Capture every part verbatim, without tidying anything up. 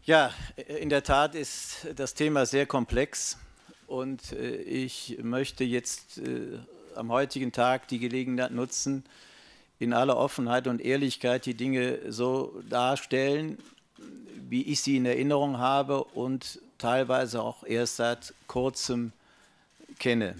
Ja, in der Tat ist das Thema sehr komplex und ich möchte jetzt am heutigen Tag die Gelegenheit nutzen, in aller Offenheit und Ehrlichkeit die Dinge so darstellen, wie ich sie in Erinnerung habe und teilweise auch erst seit kurzem kenne.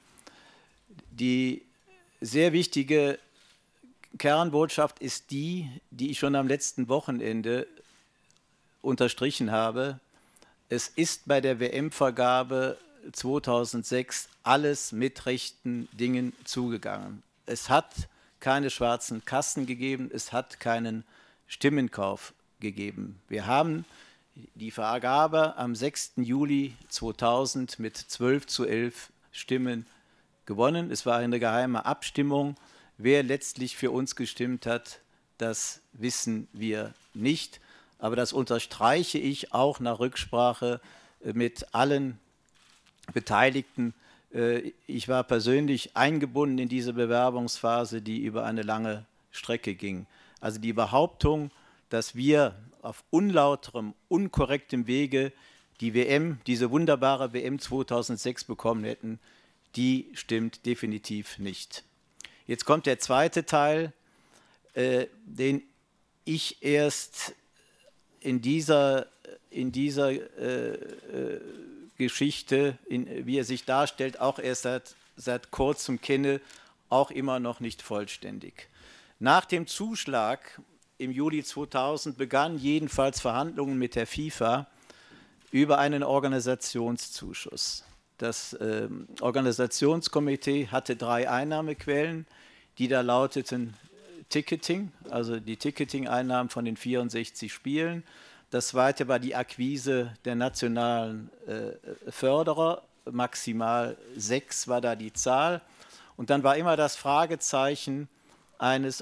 Die sehr wichtige Kernbotschaft ist die, die ich schon am letzten Wochenende unterstrichen habe. Es ist bei der W M-Vergabe zweitausendsechs alles mit rechten Dingen zugegangen. Es hat keine schwarzen Kassen gegeben, es hat keinen Stimmenkauf gegeben. Wir haben die Vergabe am sechsten Juli zweitausend mit zwölf zu elf Stimmen gewonnen. Es war eine geheime Abstimmung. Wer letztlich für uns gestimmt hat, das wissen wir nicht. Aber das unterstreiche ich auch nach Rücksprache mit allen Beteiligten. Ich war persönlich eingebunden in diese Bewerbungsphase, die über eine lange Strecke ging. Also die Behauptung, dass wir auf unlauterem, unkorrektem Wege die W M, diese wunderbare W M zweitausendsechs bekommen hätten, die stimmt definitiv nicht. Jetzt kommt der zweite Teil, äh, den ich erst in dieser, in dieser äh, äh, Geschichte, in, wie er sich darstellt, auch erst seit, seit kurzem kenne, auch immer noch nicht vollständig. Nach dem Zuschlag im Juli zweitausend begannen jedenfalls Verhandlungen mit der FIFA über einen Organisationszuschuss. Das äh, Organisationskomitee hatte drei Einnahmequellen, die da lauteten Ticketing, also die Ticketing-Einnahmen von den vierundsechzig Spielen. Das zweite war die Akquise der nationalen äh, Förderer, maximal sechs war da die Zahl. Und dann war immer das Fragezeichen eines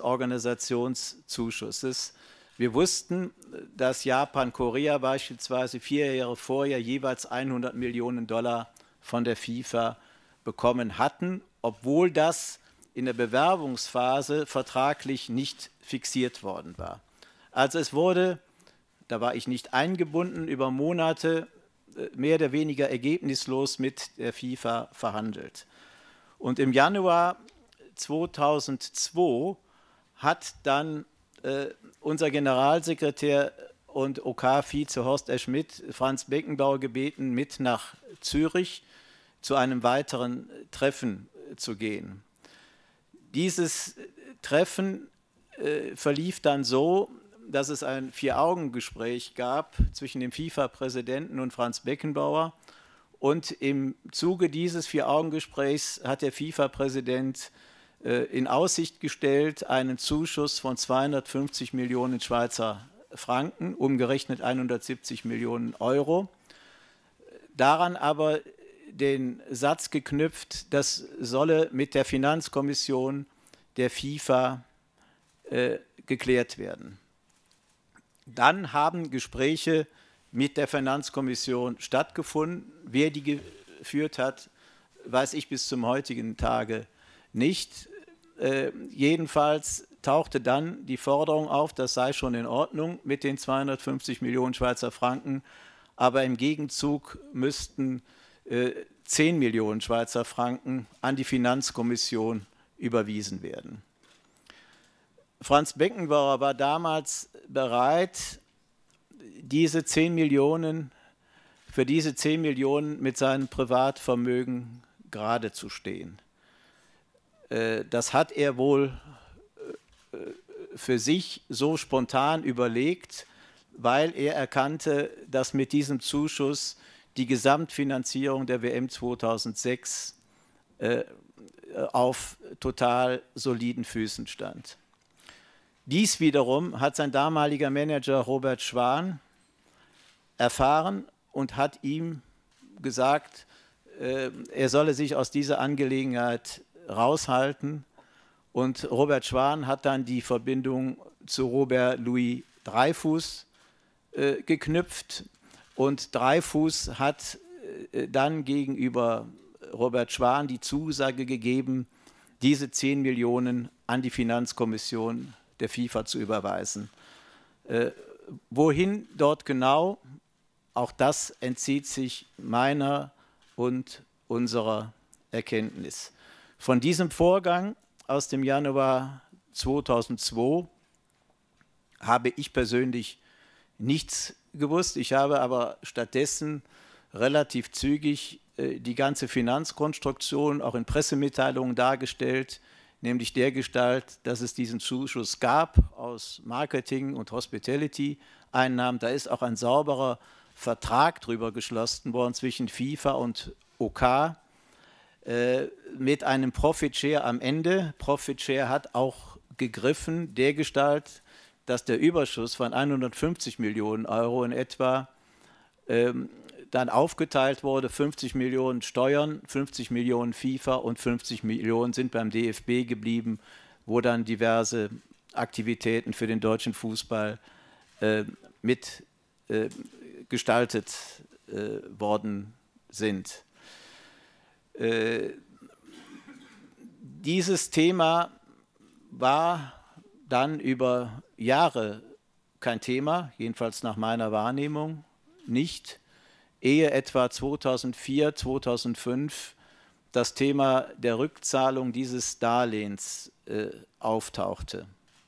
Organisationszuschusses. Wir wussten, dass Japan, Korea beispielsweise vier Jahre vorher jeweils hundert Millionen Dollar von der FIFA bekommen hatten, obwohl das in der Bewerbungsphase vertraglich nicht fixiert worden war. Also es wurde, da war ich nicht eingebunden, über Monate mehr oder weniger ergebnislos mit der FIFA verhandelt. Und im Januar zweitausendzwei hat dann äh, unser Generalsekretär und O K-Vize Horst R. Schmidt Franz Beckenbauer gebeten, mit nach Zürich zu einem weiteren Treffen zu gehen. Dieses Treffen äh, verlief dann so, dass es ein Vier-Augen-Gespräch gab zwischen dem FIFA-Präsidenten und Franz Beckenbauer. Und im Zuge dieses Vier-Augen-Gesprächs hat der FIFA-Präsident äh, in Aussicht gestellt, einen Zuschuss von zweihundertfünfzig Millionen Schweizer Franken, umgerechnet hundertsiebzig Millionen Euro. Daran aber den Satz geknüpft, das solle mit der Finanzkommission der FIFA äh, geklärt werden. Dann haben Gespräche mit der Finanzkommission stattgefunden. Wer die geführt hat, weiß ich bis zum heutigen Tage nicht. Äh, jedenfalls tauchte dann die Forderung auf, das sei schon in Ordnung mit den zweihundertfünfzig Millionen Schweizer Franken, aber im Gegenzug müssten zehn Millionen Schweizer Franken an die Finanzkommission überwiesen werden. Franz Beckenbauer war damals bereit, diese zehn Millionen, für diese zehn Millionen mit seinem Privatvermögen gerade zu stehen. Das hat er wohl für sich so spontan überlegt, weil er erkannte, dass mit diesem Zuschuss die Gesamtfinanzierung der W M zweitausendsechs äh, auf total soliden Füßen stand. Dies wiederum hat sein damaliger Manager Robert Schwan erfahren und hat ihm gesagt, äh, er solle sich aus dieser Angelegenheit raushalten. Und Robert Schwan hat dann die Verbindung zu Robert Louis Dreyfus äh, geknüpft. Und Dreyfus hat äh, dann gegenüber Robert Schwan die Zusage gegeben, diese zehn Millionen an die Finanzkommission der FIFA zu überweisen. Äh, wohin dort genau auch das entzieht sich meiner und unserer Erkenntnis. Von diesem Vorgang aus dem Januar zweitausendzwei habe ich persönlich nichts gewusst. Ich habe aber stattdessen relativ zügig äh, die ganze Finanzkonstruktion auch in Pressemitteilungen dargestellt, nämlich dergestalt, dass es diesen Zuschuss gab aus Marketing- und Hospitality-Einnahmen. Da ist auch ein sauberer Vertrag drüber geschlossen worden zwischen FIFA und O K äh, mit einem Profit-Share am Ende. Profit-Share hat auch gegriffen, dergestalt, dass der Überschuss von hundertfünfzig Millionen Euro in etwa ähm, dann aufgeteilt wurde, fünfzig Millionen Steuern, fünfzig Millionen FIFA und fünfzig Millionen sind beim D F B geblieben, wo dann diverse Aktivitäten für den deutschen Fußball äh, mit äh, gestaltet äh, worden sind. Äh, dieses Thema war dann über Jahre kein Thema, jedenfalls nach meiner Wahrnehmung nicht, ehe etwa zweitausendvier, zweitausendfünf das Thema der Rückzahlung dieses Darlehens äh, auftauchte.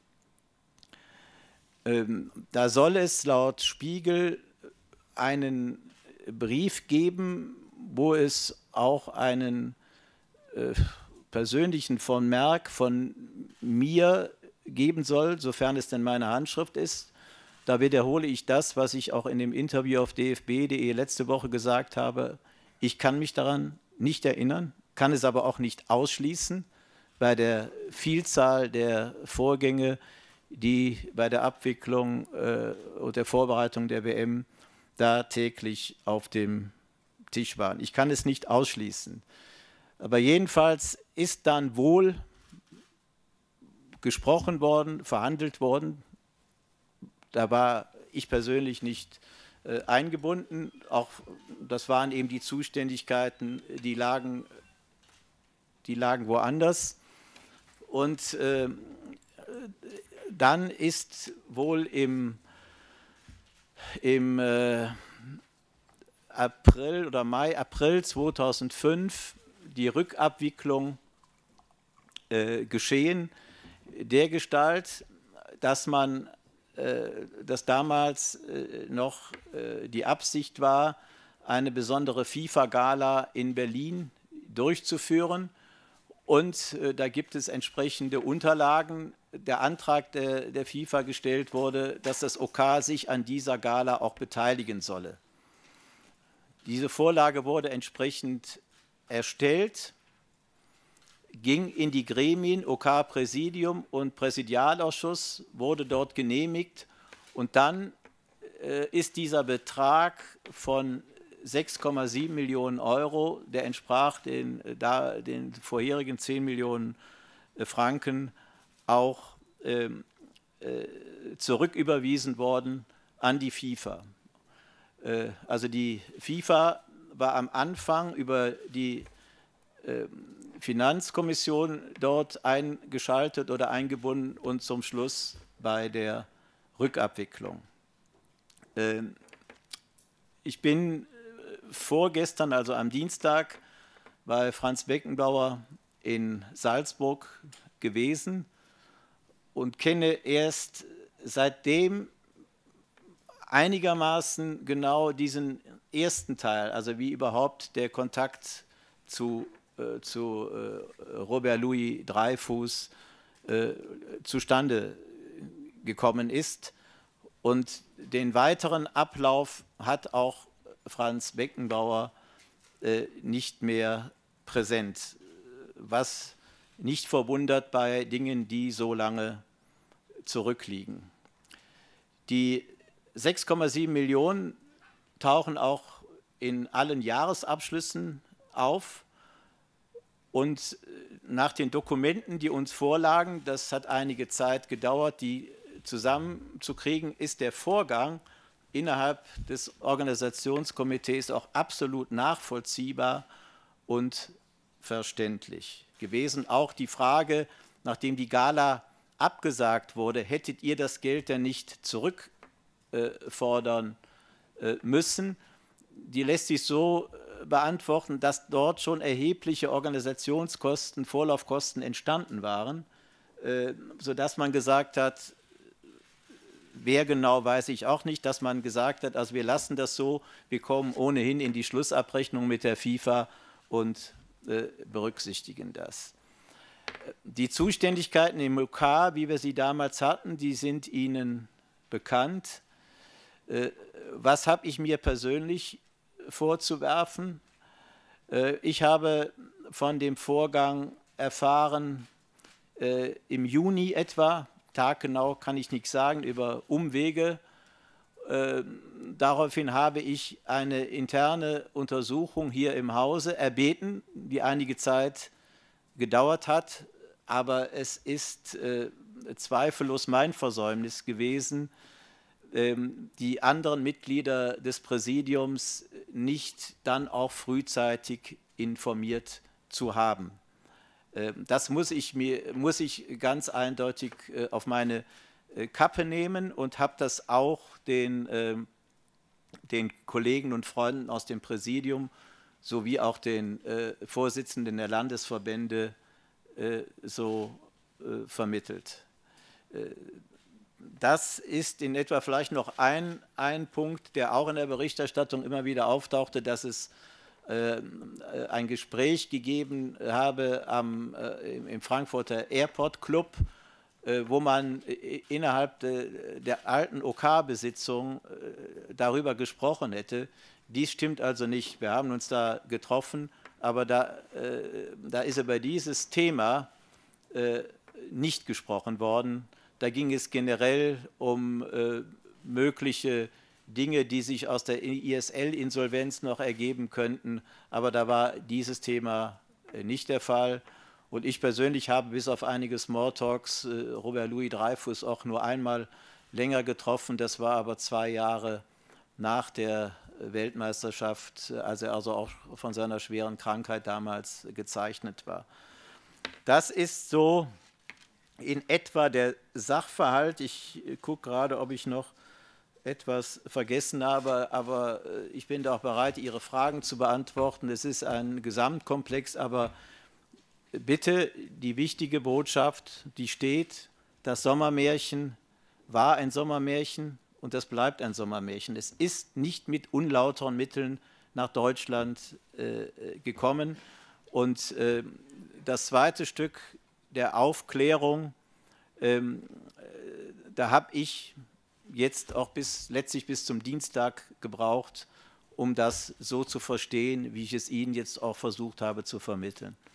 Ähm, da soll es laut Spiegel einen Brief geben, wo es auch einen äh, persönlichen von Merck von mir geben soll, sofern es denn meine Handschrift ist. Da wiederhole ich das, was ich auch in dem Interview auf d f b punkt de letzte Woche gesagt habe. Ich kann mich daran nicht erinnern, kann es aber auch nicht ausschließen bei der Vielzahl der Vorgänge, die bei der Abwicklung äh, und der Vorbereitung der W M da täglich auf dem Tisch waren. Ich kann es nicht ausschließen. Aber jedenfalls ist dann wohl gesprochen worden, verhandelt worden. Da war ich persönlich nicht äh, eingebunden. Auch das waren eben die Zuständigkeiten, die lagen, die lagen woanders. Und äh, dann ist wohl im, im äh, April oder Mai, April zweitausendfünf die Rückabwicklung äh, geschehen, dergestalt, dass man, äh, dass damals äh, noch äh, die Absicht war, eine besondere FIFA-Gala in Berlin durchzuführen. Und äh, da gibt es entsprechende Unterlagen. Der Antrag der, der FIFA gestellt wurde, dass das O K sich an dieser Gala auch beteiligen solle. Diese Vorlage wurde entsprechend erstellt, ging in die Gremien, O K-Präsidium und Präsidialausschuss, wurde dort genehmigt und dann äh, ist dieser Betrag von sechs Komma sieben Millionen Euro, der entsprach den, da, den vorherigen zehn Millionen äh, Franken, auch äh, äh, zurücküberwiesen worden an die FIFA. Äh, also die FIFA war am Anfang über die äh, Finanzkommission dort eingeschaltet oder eingebunden und zum Schluss bei der Rückabwicklung. Äh, ich bin vorgestern, also am Dienstag, bei Franz Beckenbauer in Salzburg gewesen und kenne erst seitdem einigermaßen genau diesen ersten Teil, also wie überhaupt der Kontakt zu, äh, zu äh, Robert Louis Dreyfus äh, zustande gekommen ist. Und den weiteren Ablauf hat auch Franz Beckenbauer äh, nicht mehr präsent, was nicht verwundert bei Dingen, die so lange zurückliegen. Die sechs Komma sieben Millionen tauchen auch in allen Jahresabschlüssen auf und nach den Dokumenten, die uns vorlagen, das hat einige Zeit gedauert, die zusammenzukriegen, ist der Vorgang innerhalb des Organisationskomitees auch absolut nachvollziehbar und verständlich gewesen. Auch die Frage, nachdem die Gala abgesagt wurde, hättet ihr das Geld denn nicht zurückfordern äh, müssen. Die lässt sich so beantworten, dass dort schon erhebliche Organisationskosten, Vorlaufkosten entstanden waren, äh, sodass man gesagt hat, wer genau, weiß ich auch nicht, dass man gesagt hat, also wir lassen das so, wir kommen ohnehin in die Schlussabrechnung mit der FIFA und äh, berücksichtigen das. Die Zuständigkeiten im U K, wie wir sie damals hatten, die sind Ihnen bekannt. Äh, was habe ich mir persönlich vorzuwerfen? Äh, ich habe von dem Vorgang erfahren äh, im Juni etwa, taggenau kann ich nichts sagen, über Umwege. Äh, daraufhin habe ich eine interne Untersuchung hier im Hause erbeten, die einige Zeit gedauert hat, aber es ist äh, zweifellos mein Versäumnis gewesen, ähm, die anderen Mitglieder des Präsidiums nicht dann auch frühzeitig informiert zu haben. Äh, das muss ich, mir, muss ich ganz eindeutig äh, auf meine äh, Kappe nehmen und habe das auch den, äh, den Kollegen und Freunden aus dem Präsidium sowie auch den äh, Vorsitzenden der Landesverbände äh, so äh, vermittelt. Äh, das ist in etwa vielleicht noch ein, ein Punkt, der auch in der Berichterstattung immer wieder auftauchte, dass es äh, ein Gespräch gegeben habe am, äh, im Frankfurter Airport Club, äh, wo man innerhalb de, der alten O K-Besitzung äh, darüber gesprochen hätte. Dies stimmt also nicht. Wir haben uns da getroffen, aber da, äh, da ist über dieses Thema äh, nicht gesprochen worden. Da ging es generell um äh, mögliche Dinge, die sich aus der I S L-Insolvenz noch ergeben könnten, aber da war dieses Thema äh, nicht der Fall. Und ich persönlich habe bis auf einige Smalltalks äh, Robert Louis Dreyfus auch nur einmal länger getroffen. Das war aber zwei Jahre nach der Weltmeisterschaft, als er also auch von seiner schweren Krankheit damals gezeichnet war. Das ist so in etwa der Sachverhalt. Ich gucke gerade, ob ich noch etwas vergessen habe, aber ich bin da auch bereit, Ihre Fragen zu beantworten. Es ist ein Gesamtkomplex, aber bitte, die wichtige Botschaft, die steht, das Sommermärchen war ein Sommermärchen und das bleibt ein Sommermärchen. Es ist nicht mit unlauteren Mitteln nach Deutschland äh, gekommen. Und äh, das zweite Stück der Aufklärung, ähm, äh, da habe ich jetzt auch bis, letztlich bis zum Dienstag gebraucht, um das so zu verstehen, wie ich es Ihnen jetzt auch versucht habe zu vermitteln.